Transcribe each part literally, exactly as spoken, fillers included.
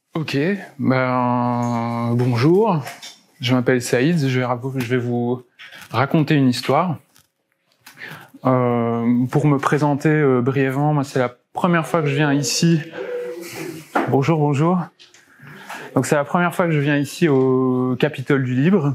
Ok, ben bonjour, je m'appelle Saïd, je vais, je vais vous raconter une histoire. Euh, pour me présenter euh, brièvement, moi c'est la première fois que je viens ici. Bonjour, bonjour. Donc c'est la première fois que je viens ici au Capitole du Libre.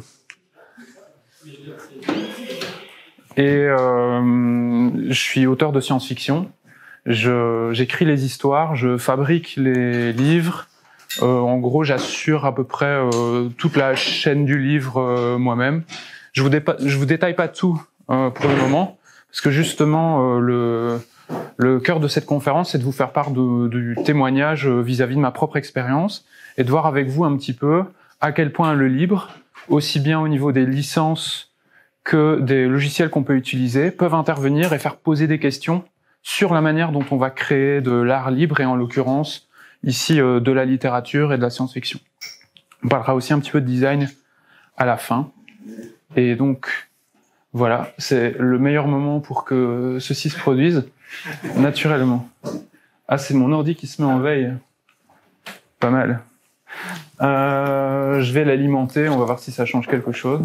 Et euh, je suis auteur de science-fiction. Je, j'écris les histoires, je fabrique les livres. Euh, en gros, j'assure à peu près euh, toute la chaîne du livre euh, moi-même. Je vous, dépa- je vous détaille pas tout euh, pour le moment, parce que justement, euh, le, le cœur de cette conférence, c'est de vous faire part de, du témoignage euh, vis-à-vis de ma propre expérience et de voir avec vous un petit peu à quel point le libre, aussi bien au niveau des licences que des logiciels qu'on peut utiliser, peuvent intervenir et faire poser des questions sur la manière dont on va créer de l'art libre et en l'occurrence ici euh, de la littérature et de la science-fiction. On parlera aussi un petit peu de design à la fin. Et donc, voilà, c'est le meilleur moment pour que ceci se produise naturellement. Ah, c'est mon ordi qui se met en veille. Pas mal. Euh, je vais l'alimenter, on va voir si ça change quelque chose.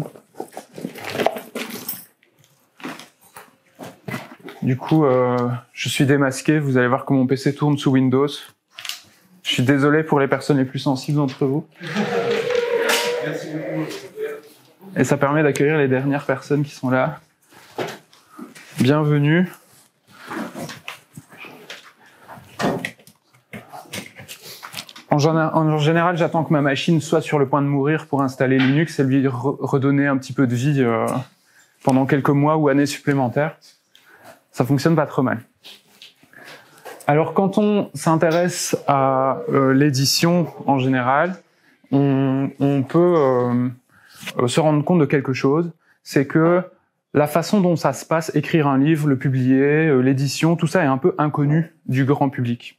Du coup, euh, je suis démasqué, vous allez voir que mon P C tourne sous Windows. Je suis désolé pour les personnes les plus sensibles d'entre vous. Merci beaucoup. Et ça permet d'accueillir les dernières personnes qui sont là. Bienvenue. En, en général, j'attends que ma machine soit sur le point de mourir pour installer Linux et lui re redonner un petit peu de vie euh, pendant quelques mois ou années supplémentaires. Ça fonctionne pas trop mal. Alors, quand on s'intéresse à euh, l'édition en général, on, on peut euh, se rendre compte de quelque chose, c'est que la façon dont ça se passe, écrire un livre, le publier, euh, l'édition, tout ça est un peu inconnu du grand public.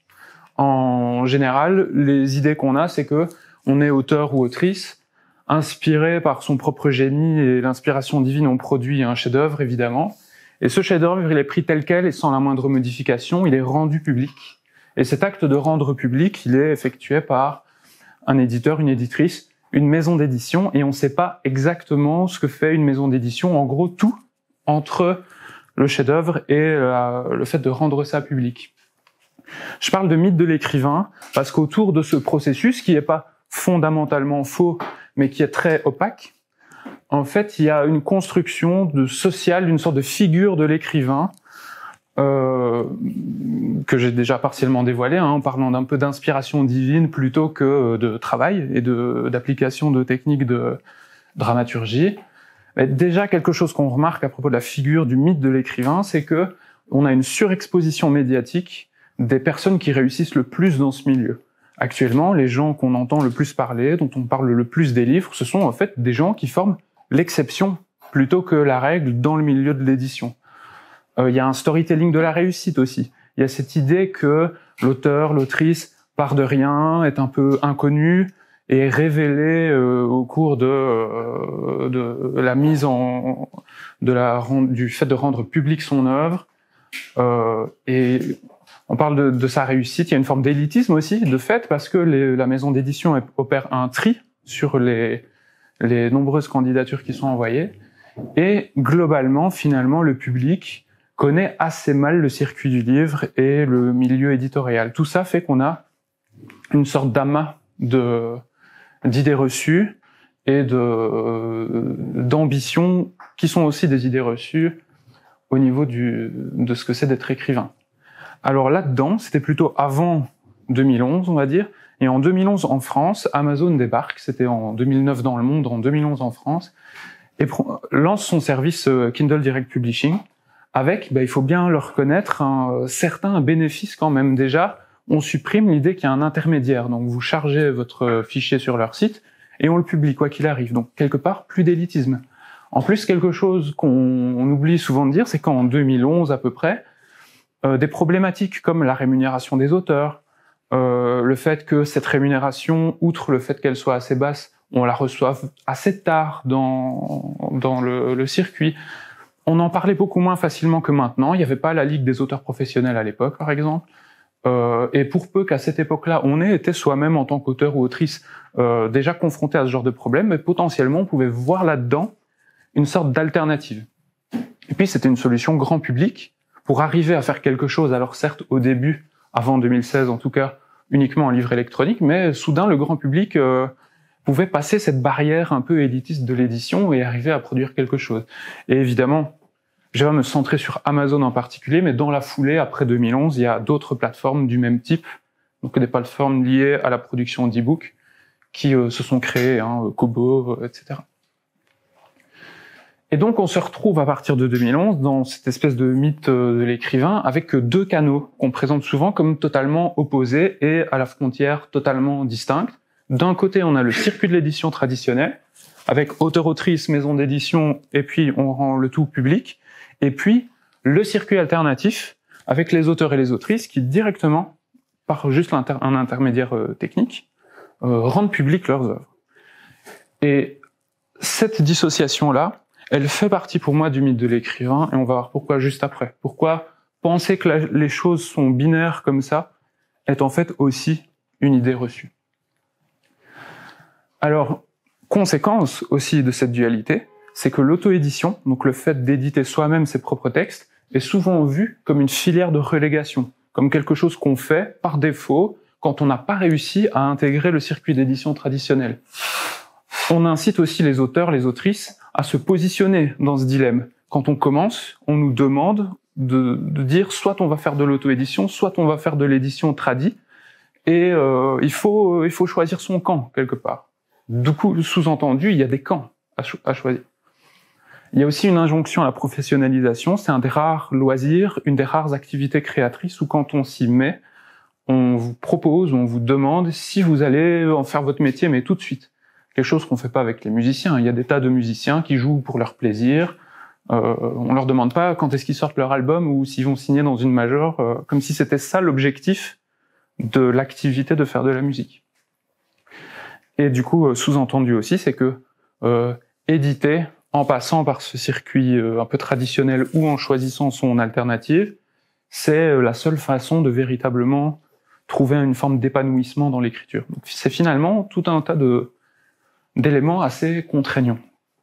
En général, les idées qu'on a, c'est que on est auteur ou autrice, inspiré par son propre génie et l'inspiration divine, on produit un chef-d'œuvre évidemment. Et ce chef-d'œuvre, il est pris tel quel et sans la moindre modification, il est rendu public. Et cet acte de rendre public, il est effectué par un éditeur, une éditrice, une maison d'édition, et on ne sait pas exactement ce que fait une maison d'édition. En gros, tout entre le chef-d'œuvre et euh, le fait de rendre ça public. Je parle de mythe de l'écrivain parce qu'autour de ce processus, qui n'est pas fondamentalement faux, mais qui est très opaque, en fait, il y a une construction de sociale, une sorte de figure de l'écrivain euh, que j'ai déjà partiellement dévoilée, hein, en parlant d'un peu d'inspiration divine plutôt que de travail et de d'application de techniques de dramaturgie. Mais déjà, quelque chose qu'on remarque à propos de la figure du mythe de l'écrivain, c'est que on a une surexposition médiatique des personnes qui réussissent le plus dans ce milieu. Actuellement, les gens qu'on entend le plus parler, dont on parle le plus des livres, ce sont en fait des gens qui forment l'exception plutôt que la règle dans le milieu de l'édition. Il euh, y a un storytelling de la réussite aussi. Il y a cette idée que l'auteur, l'autrice part de rien, est un peu inconnu et est révélé euh, au cours de, euh, de la mise en de la du fait de rendre public son œuvre. Euh, et on parle de, de sa réussite. Il y a une forme d'élitisme aussi, de fait, parce que les, la maison d'édition opère un tri sur les les nombreuses candidatures qui sont envoyées, et globalement, finalement, le public connaît assez mal le circuit du livre et le milieu éditorial. Tout ça fait qu'on a une sorte d'amas de, d'idées reçues et de, euh, d'ambitions qui sont aussi des idées reçues au niveau du, de ce que c'est d'être écrivain. Alors là-dedans, c'était plutôt avant deux mille onze, on va dire, et en deux mille onze, en France, Amazon débarque, c'était en deux mille neuf dans le monde, en deux mille onze en France, et lance son service Kindle Direct Publishing, avec, bah, il faut bien le reconnaître, un certain bénéfice quand même. Déjà, on supprime l'idée qu'il y a un intermédiaire, donc vous chargez votre fichier sur leur site, et on le publie, quoi qu'il arrive. Donc, quelque part, plus d'élitisme. En plus, quelque chose qu'on on oublie souvent de dire, c'est qu'en deux mille onze à peu près, euh, des problématiques comme la rémunération des auteurs, Euh, le fait que cette rémunération, outre le fait qu'elle soit assez basse, on la reçoive assez tard dans, dans le, le circuit. On en parlait beaucoup moins facilement que maintenant. Il n'y avait pas la Ligue des auteurs professionnels à l'époque, par exemple. Euh, et pour peu qu'à cette époque-là, on ait été soi-même en tant qu'auteur ou autrice euh, déjà confronté à ce genre de problème, mais potentiellement on pouvait voir là-dedans une sorte d'alternative. Et puis c'était une solution grand public pour arriver à faire quelque chose, alors certes au début, avant deux mille seize en tout cas, uniquement en livre électronique, mais soudain le grand public euh, pouvait passer cette barrière un peu élitiste de l'édition et arriver à produire quelque chose. Et évidemment, je vais me centrer sur Amazon en particulier, mais dans la foulée, après deux mille onze, il y a d'autres plateformes du même type, donc des plateformes liées à la production d'e-books qui euh, se sont créées, hein, Kobo, euh, et cetera. Et donc on se retrouve à partir de deux mille onze dans cette espèce de mythe euh, de l'écrivain avec deux canaux qu'on présente souvent comme totalement opposés et à la frontière totalement distincte. D'un côté, on a le circuit de l'édition traditionnelle, avec auteur-autrice, maison d'édition, et puis on rend le tout public. Et puis, le circuit alternatif, avec les auteurs et les autrices qui, directement, par juste un intermédiaire euh, technique, euh, rendent public leurs œuvres. Et cette dissociation-là, elle fait partie pour moi du mythe de l'écrivain, et on va voir pourquoi juste après. Pourquoi penser que la, les choses sont binaires comme ça est en fait aussi une idée reçue. Alors, conséquence aussi de cette dualité, c'est que l'auto-édition, donc le fait d'éditer soi-même ses propres textes, est souvent vu comme une filière de relégation, comme quelque chose qu'on fait par défaut quand on n'a pas réussi à intégrer le circuit d'édition traditionnel. On incite aussi les auteurs, les autrices, à se positionner dans ce dilemme. Quand on commence, on nous demande de, de dire soit on va faire de l'auto-édition, soit on va faire de l'édition tradie, et euh, il faut, il faut choisir son camp, quelque part. Du coup, sous-entendu, il y a des camps à, cho- à choisir. Il y a aussi une injonction à la professionnalisation, c'est un des rares loisirs, une des rares activités créatrices où quand on s'y met, on vous propose, on vous demande si vous allez en faire votre métier, mais tout de suite. Quelque chose qu'on fait pas avec les musiciens. Il y a des tas de musiciens qui jouent pour leur plaisir. Euh, on leur demande pas quand est-ce qu'ils sortent leur album ou s'ils vont signer dans une major, euh, comme si c'était ça l'objectif de l'activité de faire de la musique. Et du coup, euh, sous-entendu aussi, c'est que euh, éditer en passant par ce circuit euh, un peu traditionnel ou en choisissant son alternative, c'est euh, la seule façon de véritablement trouver une forme d'épanouissement dans l'écriture. Donc, c'est finalement tout un tas de d'éléments assez contraignants.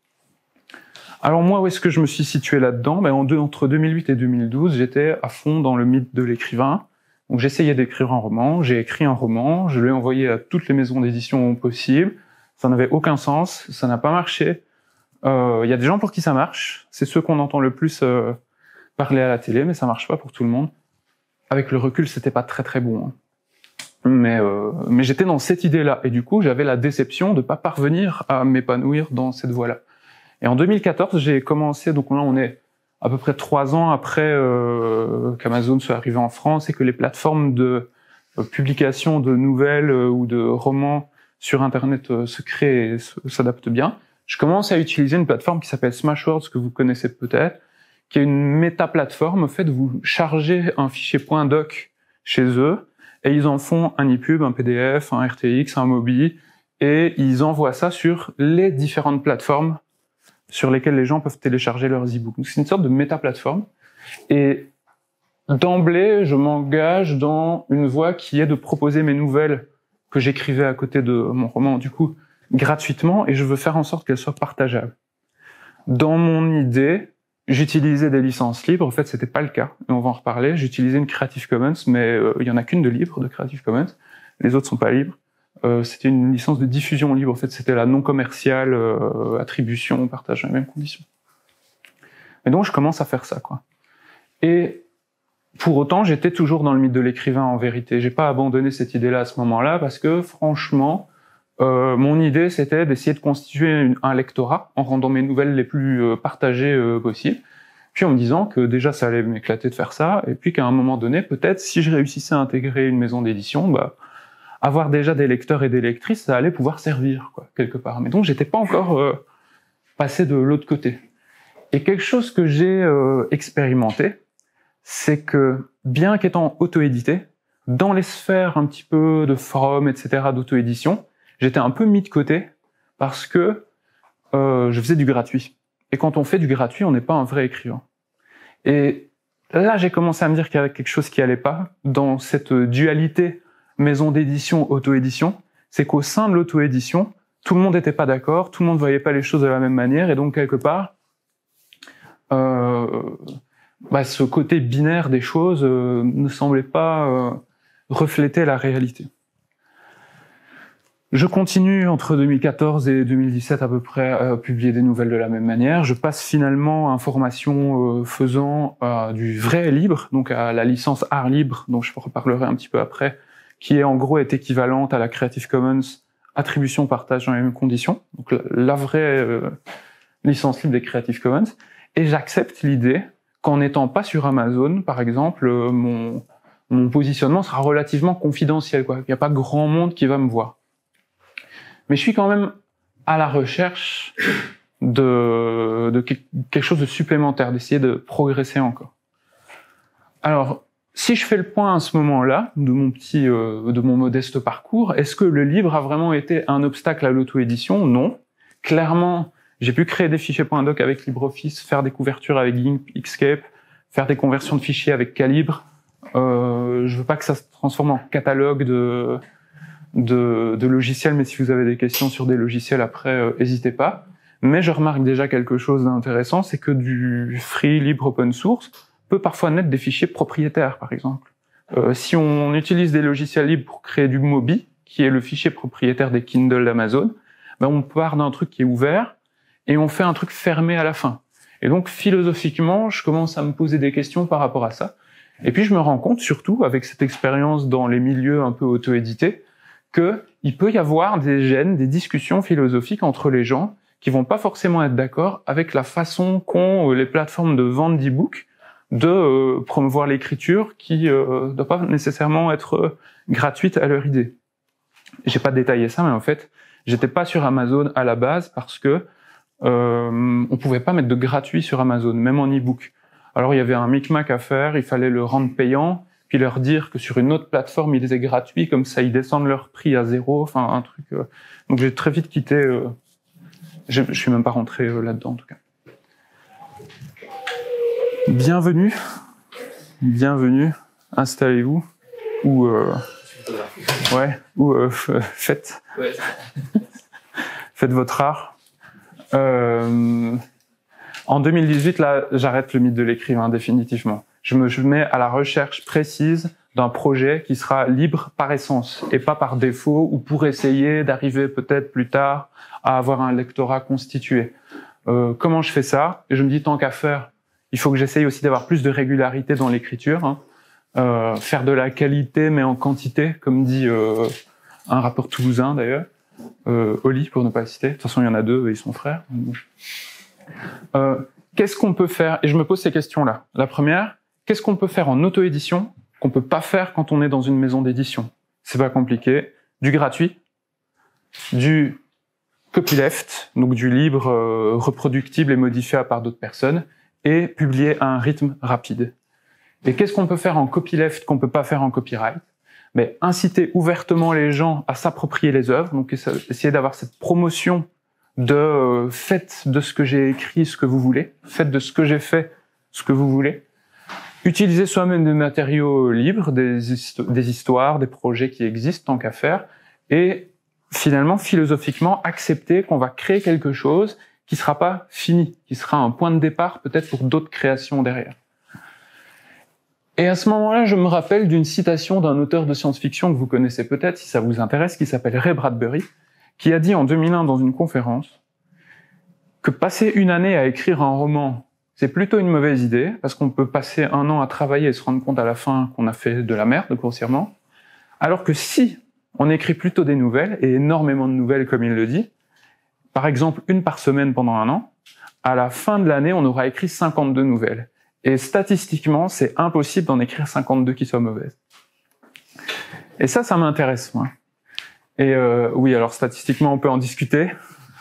Alors moi, où est-ce que je me suis situé là-dedans? Ben, en deux, entre deux mille huit et deux mille douze, j'étais à fond dans le mythe de l'écrivain. Donc j'essayais d'écrire un roman, j'ai écrit un roman, je l'ai envoyé à toutes les maisons d'édition possibles, ça n'avait aucun sens, ça n'a pas marché. Il euh, y a des gens pour qui ça marche, c'est ceux qu'on entend le plus euh, parler à la télé, mais ça marche pas pour tout le monde. Avec le recul, c'était pas très très bon. Hein. Mais, euh, mais j'étais dans cette idée-là, et du coup, j'avais la déception de pas parvenir à m'épanouir dans cette voie-là. Et en deux mille quatorze, j'ai commencé, donc là on est à peu près trois ans après euh, qu'Amazon soit arrivé en France et que les plateformes de euh, publication de nouvelles euh, ou de romans sur Internet euh, se créent et s'adaptent bien. Je commence à utiliser une plateforme qui s'appelle Smashwords, que vous connaissez peut-être, qui est une méta-plateforme. En fait, vous chargez un fichier .doc chez eux et ils en font un EPUB, un P D F, un R T X, un Mobi, et ils envoient ça sur les différentes plateformes sur lesquelles les gens peuvent télécharger leurs e-books. Donc c'est une sorte de méta-plateforme. Et d'emblée, je m'engage dans une voie qui est de proposer mes nouvelles que j'écrivais à côté de mon roman, du coup, gratuitement, et je veux faire en sorte qu'elles soient partageables. Dans mon idée, j'utilisais des licences libres. En fait, c'était pas le cas, et on va en reparler. J'utilisais une Creative Commons, mais euh, il y en a qu'une de libre, de Creative Commons. Les autres sont pas libres. Euh, c'était une licence de diffusion libre. En fait, c'était la non commerciale, euh, attribution, partage dans les mêmes conditions. Et donc, je commence à faire ça, quoi. Et pour autant, j'étais toujours dans le mythe de l'écrivain, en vérité. J'ai pas abandonné cette idée-là à ce moment-là, parce que, franchement, euh, mon idée, c'était d'essayer de constituer une, un lectorat en rendant mes nouvelles les plus euh, partagées euh, possibles. Puis en me disant que déjà, ça allait m'éclater de faire ça, et puis qu'à un moment donné, peut-être, si je réussissais à intégrer une maison d'édition, bah, avoir déjà des lecteurs et des lectrices, ça allait pouvoir servir, quoi, quelque part. Mais donc, j'étais pas encore euh, passé de l'autre côté. Et quelque chose que j'ai euh, expérimenté, c'est que, bien qu'étant auto-édité, dans les sphères un petit peu de forums, et cetera, d'auto-édition, j'étais un peu mis de côté parce que euh, je faisais du gratuit. Et quand on fait du gratuit, on n'est pas un vrai écrivain. Et là, j'ai commencé à me dire qu'il y avait quelque chose qui allait pas dans cette dualité maison d'édition, auto-édition. C'est qu'au sein de l'auto-édition, tout le monde n'était pas d'accord, tout le monde ne voyait pas les choses de la même manière, et donc quelque part, euh, bah, ce côté binaire des choses euh, ne semblait pas euh, refléter la réalité. Je continue entre deux mille quatorze et deux mille dix-sept à peu près à publier des nouvelles de la même manière. Je passe finalement à information euh, faisant euh, du vrai libre, donc à la licence art libre, dont je reparlerai un petit peu après, qui est en gros est équivalente à la Creative Commons attribution partage dans les mêmes conditions, donc la, la vraie euh, licence libre des Creative Commons. Et j'accepte l'idée qu'en n'étant pas sur Amazon, par exemple, euh, mon, mon positionnement sera relativement confidentiel, quoi. Il n'y a pas grand monde qui va me voir. Mais je suis quand même à la recherche de, de quelque chose de supplémentaire, d'essayer de progresser encore. Alors, si je fais le point à ce moment-là, de mon petit, euh, de mon modeste parcours, est-ce que le libre a vraiment été un obstacle à l'auto-édition? Non. Clairement, j'ai pu créer des fichiers .doc avec LibreOffice, faire des couvertures avec GIMP, Inkscape, faire des conversions de fichiers avec Calibre. Euh, je veux pas que ça se transforme en catalogue de... De, de logiciels, mais si vous avez des questions sur des logiciels après, n'hésitez euh, pas. Mais je remarque déjà quelque chose d'intéressant, c'est que du free, libre, open source peut parfois naître des fichiers propriétaires, par exemple. Euh, si on utilise des logiciels libres pour créer du Mobi, qui est le fichier propriétaire des Kindle d'Amazon, ben on part d'un truc qui est ouvert et on fait un truc fermé à la fin. Et donc, philosophiquement, je commence à me poser des questions par rapport à ça. Et puis, je me rends compte, surtout avec cette expérience dans les milieux un peu auto-édités, qu'il peut y avoir des gènes, des discussions philosophiques entre les gens qui vont pas forcément être d'accord avec la façon qu'ont les plateformes de vente d'e-books de euh, promouvoir l'écriture qui ne euh, doit pas nécessairement être euh, gratuite à leur idée. J'ai pas détaillé ça, mais en fait, j'étais pas sur Amazon à la base parce que euh, on pouvait pas mettre de gratuit sur Amazon, même en e-book. Alors il y avait un micmac à faire, il fallait le rendre payant, puis leur dire que sur une autre plateforme, ils étaient gratuits, comme ça, ils descendent leur prix à zéro, enfin, un truc... Euh... Donc, j'ai très vite quitté... Euh... Je, je suis même pas rentré euh, là-dedans, en tout cas. Bienvenue. Bienvenue. Installez-vous. Ou... Euh... Ouais, ou euh, faites. Ouais. Faites votre art. Euh... En deux mille dix-huit, là, j'arrête le mythe de l'écrivain, définitivement. Je me je mets à la recherche précise d'un projet qui sera libre par essence et pas par défaut ou pour essayer d'arriver peut-être plus tard à avoir un lectorat constitué. Euh, comment je fais ça? Et je me dis, tant qu'à faire, il faut que j'essaye aussi d'avoir plus de régularité dans l'écriture, hein. euh, faire de la qualité mais en quantité, comme dit euh, un rappeur toulousain d'ailleurs, euh, Oli pour ne pas le citer. De toute façon, il y en a deux, ils sont frères. Euh, qu'est-ce qu'on peut faire? Et je me pose ces questions-là. La première, qu'est-ce qu'on peut faire en auto-édition qu'on peut pas faire quand on est dans une maison d'édition? C'est pas compliqué. Du gratuit, du copyleft, donc du libre euh, reproductible et modifiable par d'autres personnes, et publier à un rythme rapide. Et qu'est-ce qu'on peut faire en copyleft qu'on peut pas faire en copyright? Mais inciter ouvertement les gens à s'approprier les œuvres, donc essayer d'avoir cette promotion de euh, faites de ce que j'ai écrit ce que vous voulez, faites de ce que j'ai fait ce que vous voulez. Utiliser soi-même des matériaux libres, des, histo- des histoires, des projets qui existent tant qu'à faire, et finalement, philosophiquement, accepter qu'on va créer quelque chose qui sera pas fini, qui sera un point de départ peut-être pour d'autres créations derrière. Et à ce moment-là, je me rappelle d'une citation d'un auteur de science-fiction que vous connaissez peut-être, si ça vous intéresse, qui s'appelle Ray Bradbury, qui a dit en deux mille un dans une conférence que passer une année à écrire un roman, c'est plutôt une mauvaise idée, parce qu'on peut passer un an à travailler et se rendre compte à la fin qu'on a fait de la merde, grossièrement. Alors que si on écrit plutôt des nouvelles, et énormément de nouvelles comme il le dit, par exemple une par semaine pendant un an, à la fin de l'année, on aura écrit cinquante-deux nouvelles. Et statistiquement, c'est impossible d'en écrire cinquante-deux qui soient mauvaises. Et ça, ça m'intéresse, moi. Et euh, oui, alors statistiquement, on peut en discuter.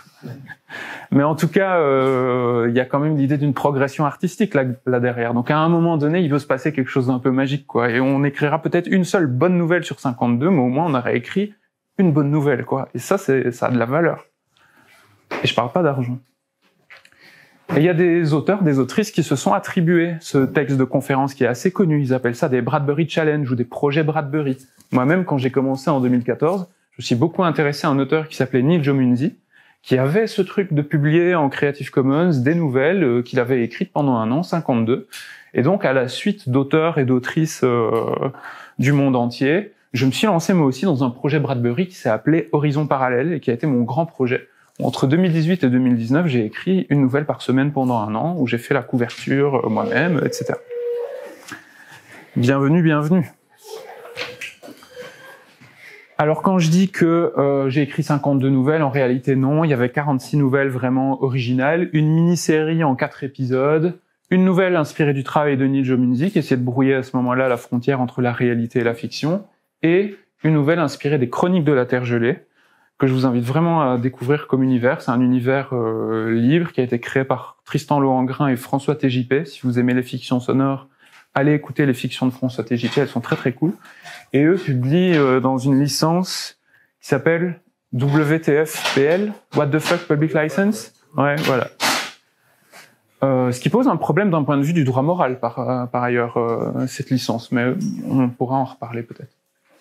Mais en tout cas, il euh, y a quand même l'idée d'une progression artistique là, là derrière. Donc à un moment donné, il veut se passer quelque chose d'un peu magique, quoi. Et on écrira peut-être une seule bonne nouvelle sur cinquante-deux, mais au moins on aurait écrit une bonne nouvelle, quoi. Et ça, c'est, ça a de la valeur. Et je parle pas d'argent. Et il y a des auteurs, des autrices qui se sont attribués ce texte de conférence qui est assez connu. Ils appellent ça des Bradbury Challenge ou des projets Bradbury. Moi-même, quand j'ai commencé en deux mille quatorze, je me suis beaucoup intéressé à un auteur qui s'appelait Neil Jomunzi, qui avait ce truc de publier en Creative Commons des nouvelles euh, qu'il avait écrites pendant un an, cinquante-deux. Et donc, à la suite d'auteurs et d'autrices euh, du monde entier, je me suis lancé moi aussi dans un projet Bradbury qui s'est appelé Horizon Parallèle et qui a été mon grand projet. Entre deux mille dix-huit et deux mille dix-neuf, j'ai écrit une nouvelle par semaine pendant un an, où j'ai fait la couverture euh, moi-même, et cetera. Bienvenue, bienvenue. Alors quand je dis que euh, j'ai écrit cinquante-deux nouvelles, en réalité non, il y avait quarante-six nouvelles vraiment originales, une mini-série en quatre épisodes, une nouvelle inspirée du travail de Neil Jomunzi, qui essayait de brouiller à ce moment-là la frontière entre la réalité et la fiction, et une nouvelle inspirée des Chroniques de la Terre gelée, que je vous invite vraiment à découvrir comme univers. C'est un univers euh, libre qui a été créé par Tristan Lohengrin et François T J P. Si vous aimez les fictions sonores, allez écouter les fictions de François T J P, elles sont très très cool. Et eux publient euh, dans une licence qui s'appelle W T F P L, What the Fuck Public License. Ouais, voilà. Euh, ce qui pose un problème d'un point de vue du droit moral, par, euh, par ailleurs, euh, cette licence, mais on pourra en reparler peut-être.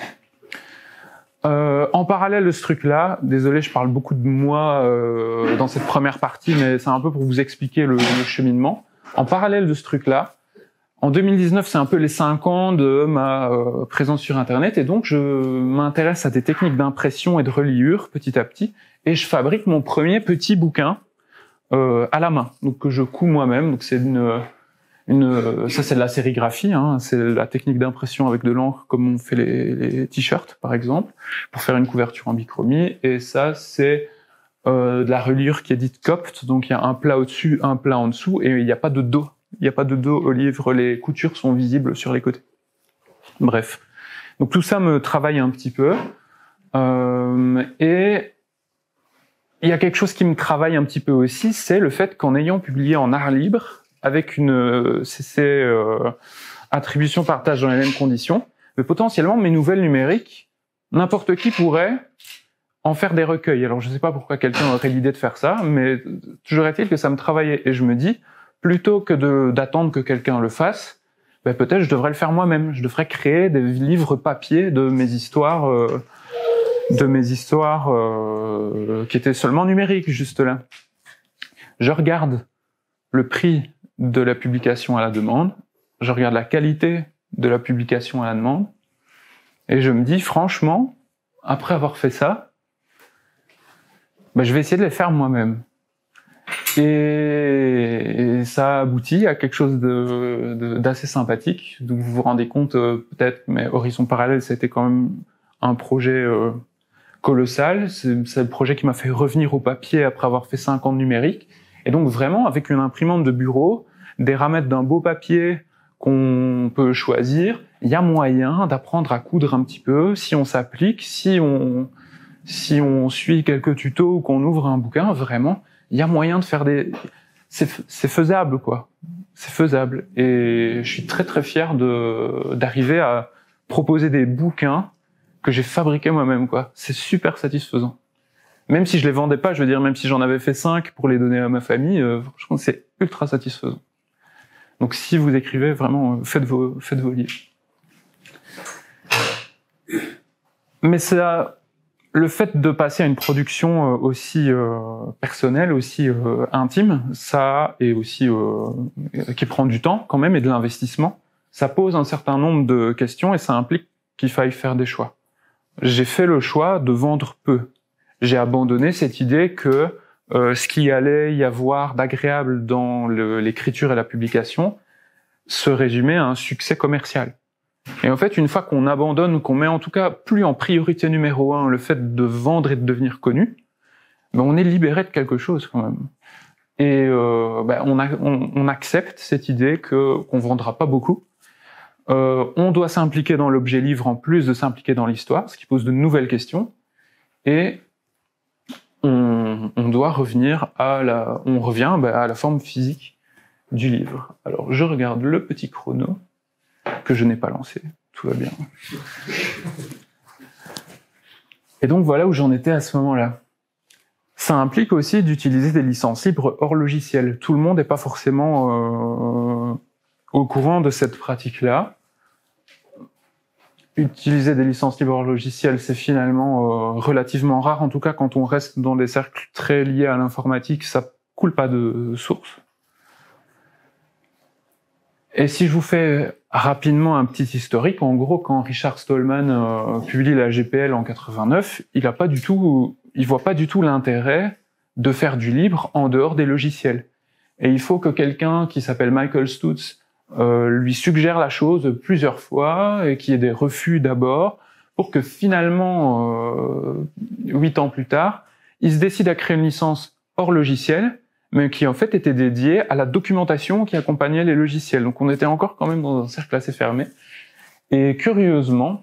Euh, en parallèle de ce truc-là, désolé, je parle beaucoup de moi euh, dans cette première partie, mais c'est un peu pour vous expliquer le, le cheminement. En parallèle de ce truc-là, en deux mille dix-neuf, c'est un peu les cinq ans de ma euh, présence sur Internet, et donc je m'intéresse à des techniques d'impression et de reliure petit à petit, et je fabrique mon premier petit bouquin euh, à la main, donc que je couds moi-même. Donc c'est une, une, ça c'est de la sérigraphie, hein, c'est la technique d'impression avec de l'encre, comme on fait les, les t-shirts par exemple, pour faire une couverture en bichromie, et ça c'est euh, de la reliure qui est dite copt, donc il y a un plat au-dessus, un plat en dessous, et il n'y a pas de dos. Il n'y a pas de dos au livre, les coutures sont visibles sur les côtés. Bref. Donc tout ça me travaille un petit peu. Euh, et il y a quelque chose qui me travaille un petit peu aussi, c'est le fait qu'en ayant publié en art libre, avec une C C euh, attribution partage dans les mêmes conditions, mais potentiellement mes nouvelles numériques, n'importe qui pourrait en faire des recueils. Alors je ne sais pas pourquoi quelqu'un aurait l'idée de faire ça, mais toujours est-il que ça me travaillait. Et je me dis, plutôt que de, d'attendre que quelqu'un le fasse, ben peut-être je devrais le faire moi-même. Je devrais créer des livres papier de mes histoires, euh, de mes histoires euh, qui étaient seulement numériques, juste là. Je regarde le prix de la publication à la demande, je regarde la qualité de la publication à la demande, et je me dis, franchement, après avoir fait ça, ben je vais essayer de les faire moi-même. Et, et ça aboutit à quelque chose de, de, d'assez sympathique. Donc vous vous rendez compte euh, peut-être, mais Horizon Parallèle, ça a été quand même un projet euh, colossal. C'est, c'est le projet qui m'a fait revenir au papier après avoir fait cinq ans de numérique. Et donc vraiment, avec une imprimante de bureau, des ramettes d'un beau papier qu'on peut choisir, il y a moyen d'apprendre à coudre un petit peu si on s'applique, si on, si on suit quelques tutos ou qu'on ouvre un bouquin, vraiment. Il y a moyen de faire des... C'est, c'est faisable, quoi. C'est faisable. Et je suis très très fier de, d'arriver à proposer des bouquins que j'ai fabriqués moi-même, quoi. C'est super satisfaisant. Même si je les vendais pas, je veux dire, même si j'en avais fait cinq pour les donner à ma famille, euh, franchement, c'est ultra satisfaisant. Donc si vous écrivez, vraiment, faites vos, faites vos livres. Mais ça... Le fait de passer à une production aussi euh, personnelle, aussi euh, intime, ça, et aussi euh, qui prend du temps quand même et de l'investissement, ça pose un certain nombre de questions et ça implique qu'il faille faire des choix. J'ai fait le choix de vendre peu. J'ai abandonné cette idée que euh, ce qu'il allait y avoir d'agréable dans le, l'écriture et la publication se résumait à un succès commercial. Et en fait, une fois qu'on abandonne, qu'on met en tout cas plus en priorité numéro un le fait de vendre et de devenir connu, ben on est libéré de quelque chose quand même. Et euh, ben on, a, on, on accepte cette idée que qu'on vendra pas beaucoup. Euh, on doit s'impliquer dans l'objet livre en plus de s'impliquer dans l'histoire, ce qui pose de nouvelles questions. Et on, on doit revenir à la, on revient ben, à la forme physique du livre. Alors je regarde le petit chrono que je n'ai pas lancé, tout va bien. Et donc voilà où j'en étais à ce moment-là. Ça implique aussi d'utiliser des licences libres hors logiciel. Tout le monde n'est pas forcément euh, au courant de cette pratique-là. Utiliser des licences libres hors logiciel, c'est finalement euh, relativement rare, en tout cas quand on reste dans des cercles très liés à l'informatique, ça coule pas de source. Et si je vous fais rapidement un petit historique, en gros, quand Richard Stallman euh, publie la G P L en quatre-vingt-neuf, il a pas du tout, il voit pas du tout l'intérêt de faire du libre en dehors des logiciels. Et il faut que quelqu'un qui s'appelle Michael Stutz euh, lui suggère la chose plusieurs fois et qu'il y ait des refus d'abord pour que finalement, euh, huit ans plus tard, il se décide à créer une licence hors logiciel, mais qui en fait était dédiée à la documentation qui accompagnait les logiciels. Donc on était encore quand même dans un cercle assez fermé. Et curieusement,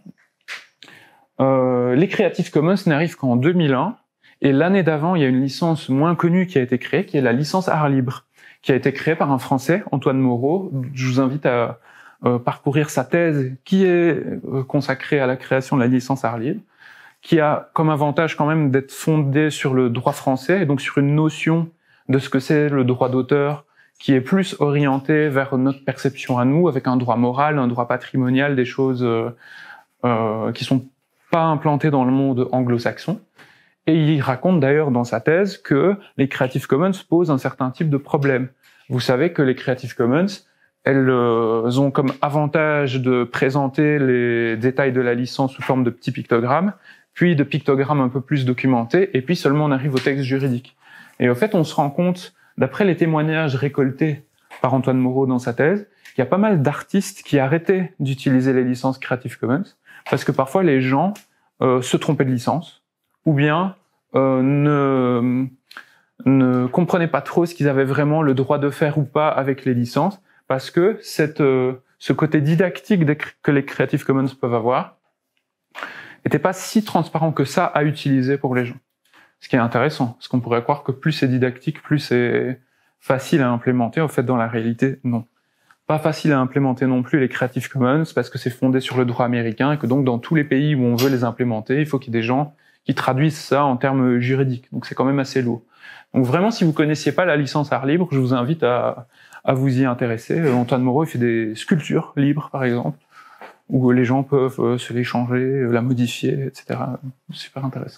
euh, les Creative Commons n'arrivent qu'en deux mille un, et l'année d'avant, il y a une licence moins connue qui a été créée, qui est la licence art libre, qui a été créée par un Français, Antoine Moreau. Je vous invite à euh, parcourir sa thèse, qui est euh, consacrée à la création de la licence art libre, qui a comme avantage quand même d'être fondée sur le droit français, et donc sur une notion de ce que c'est le droit d'auteur, qui est plus orienté vers notre perception à nous, avec un droit moral, un droit patrimonial, des choses euh, euh, qui sont pas implantées dans le monde anglo-saxon. Et il raconte d'ailleurs dans sa thèse que les Creative Commons posent un certain type de problème. Vous savez que les Creative Commons, elles euh, ont comme avantage de présenter les détails de la licence sous forme de petits pictogrammes, puis de pictogrammes un peu plus documentés, et puis seulement on arrive au texte juridique. Et au fait, on se rend compte, d'après les témoignages récoltés par Antoine Moreau dans sa thèse, qu'il y a pas mal d'artistes qui arrêtaient d'utiliser les licences Creative Commons, parce que parfois les gens euh, se trompaient de licence, ou bien euh, ne, ne comprenaient pas trop ce qu'ils avaient vraiment le droit de faire ou pas avec les licences, parce que cette, euh, ce côté didactique que les Creative Commons peuvent avoir n'était pas si transparent que ça à utiliser pour les gens. Ce qui est intéressant, parce qu'on pourrait croire que plus c'est didactique, plus c'est facile à implémenter. En fait, dans la réalité, non. Pas facile à implémenter non plus les Creative Commons, parce que c'est fondé sur le droit américain, et que donc dans tous les pays où on veut les implémenter, il faut qu'il y ait des gens qui traduisent ça en termes juridiques. Donc c'est quand même assez lourd. Donc vraiment, si vous connaissiez pas la licence art libre, je vous invite à, à vous y intéresser. Antoine Moreau, il fait des sculptures libres, par exemple, où les gens peuvent se les changer, la modifier, et cetera. Super intéressant.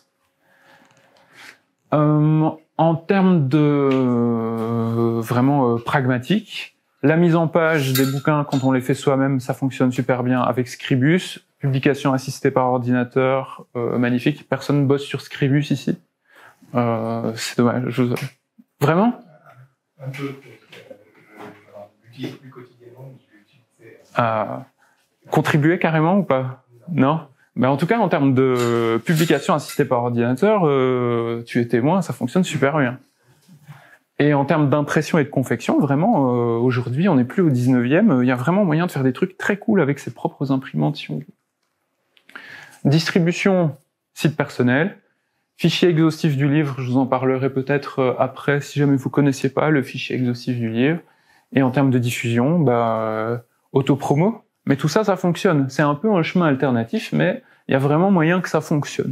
Euh, en termes de euh, vraiment euh, pragmatique, la mise en page des bouquins, quand on les fait soi-même, ça fonctionne super bien avec Scribus. Publication assistée par ordinateur, euh, magnifique. Personne bosse sur Scribus ici. Euh, c'est dommage. Je vous... Vraiment ? Un peu. Je l'utilise plus quotidiennement, mais je l'utilise. Euh, contribuer carrément ou pas ? Non ? Mais en tout cas, en termes de publication assistée par ordinateur, euh, tu es témoin, ça fonctionne super bien. Et en termes d'impression et de confection, vraiment, euh, aujourd'hui, on n'est plus au dix-neuvième, il y a vraiment moyen de faire des trucs très cool avec ses propres imprimantes, si on veut. Distribution, site personnel. Fichier exhaustif du livre, je vous en parlerai peut-être après, si jamais vous connaissiez pas le fichier exhaustif du livre. Et en termes de diffusion, bah, euh, autopromo. Mais tout ça, ça fonctionne. C'est un peu un chemin alternatif, mais il y a vraiment moyen que ça fonctionne.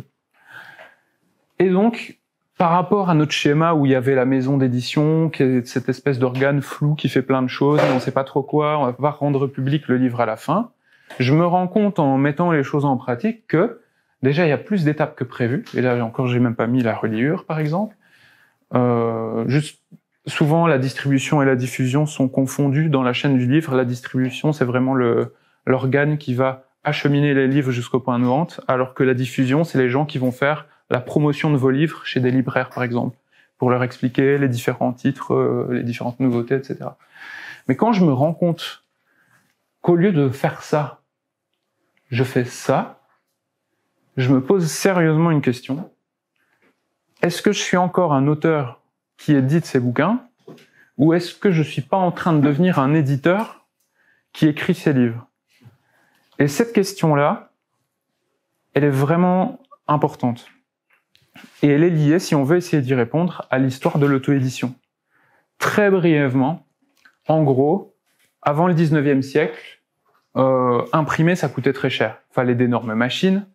Et donc, par rapport à notre schéma où il y avait la maison d'édition, qui est cette espèce d'organe flou qui fait plein de choses, on ne sait pas trop quoi, on va pas rendre public le livre à la fin, je me rends compte en mettant les choses en pratique que déjà il y a plus d'étapes que prévu. Et là encore, j'ai même pas mis la reliure, par exemple. Euh, juste souvent, la distribution et la diffusion sont confondues dans la chaîne du livre. La distribution, c'est vraiment le l'organe qui va acheminer les livres jusqu'au point de vente, alors que la diffusion, c'est les gens qui vont faire la promotion de vos livres chez des libraires, par exemple, pour leur expliquer les différents titres, euh, les différentes nouveautés, et cetera. Mais quand je me rends compte qu'au lieu de faire ça, je fais ça, je me pose sérieusement une question. Est-ce que je suis encore un auteur qui édite ses bouquins, ou est-ce que je suis pas en train de devenir un éditeur qui écrit ses livres ? Et cette question-là, elle est vraiment importante. Et elle est liée, si on veut essayer d'y répondre, à l'histoire de l'auto-édition. Très brièvement, en gros, avant le dix-neuvième siècle, euh, imprimer, ça coûtait très cher. Fallait d'énormes machines,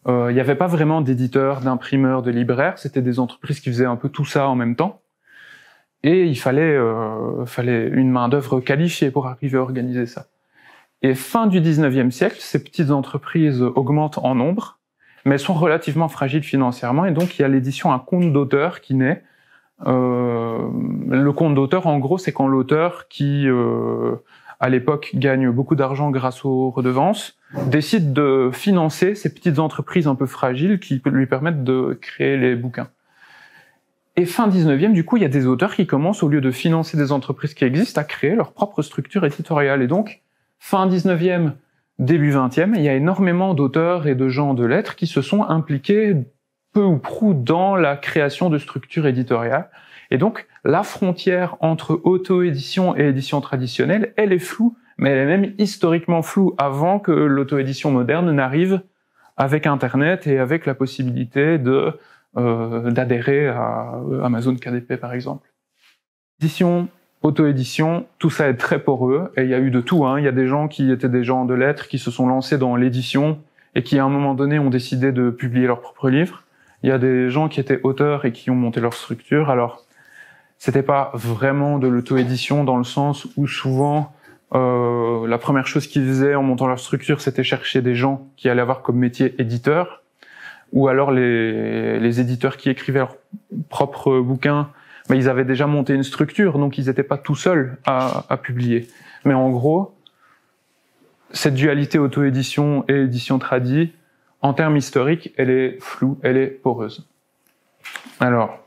Euh, il n'y avait pas vraiment d'éditeurs, d'imprimeurs, de libraires, c'était des entreprises qui faisaient un peu tout ça en même temps. Et il fallait, euh, fallait une main-d'œuvre qualifiée pour arriver à organiser ça. Et fin du dix-neuvième siècle, ces petites entreprises augmentent en nombre, mais elles sont relativement fragiles financièrement, et donc il y a l'édition Un compte d'auteur qui naît. Euh, le compte d'auteur, en gros, c'est quand l'auteur qui, euh, à l'époque, gagne beaucoup d'argent grâce aux redevances, décide de financer ces petites entreprises un peu fragiles qui lui permettent de créer les bouquins. Et fin dix-neuvième, du coup, il y a des auteurs qui commencent, au lieu de financer des entreprises qui existent, à créer leur propre structure éditoriale. Et donc, fin dix-neuvième, début vingtième, il y a énormément d'auteurs et de gens de lettres qui se sont impliqués peu ou prou dans la création de structures éditoriales. Et donc, la frontière entre auto-édition et édition traditionnelle, elle est floue, mais elle est même historiquement floue avant que l'auto-édition moderne n'arrive avec Internet et avec la possibilité de euh, d'adhérer à Amazon K D P, par exemple. Édition, auto-édition, tout ça est très poreux, et il y a eu de tout, hein. Il y a des gens qui étaient des gens de lettres, qui se sont lancés dans l'édition, et qui à un moment donné ont décidé de publier leurs propres livres. Il y a des gens qui étaient auteurs et qui ont monté leur structure. Alors, c'était pas vraiment de l'auto-édition dans le sens où souvent, euh, la première chose qu'ils faisaient en montant leur structure, c'était chercher des gens qui allaient avoir comme métier éditeur, ou alors les, les éditeurs qui écrivaient leurs propres bouquins, mais ils avaient déjà monté une structure, donc ils n'étaient pas tout seuls à, à publier. Mais en gros, cette dualité auto-édition et édition tradi, en termes historiques, elle est floue, elle est poreuse. Alors,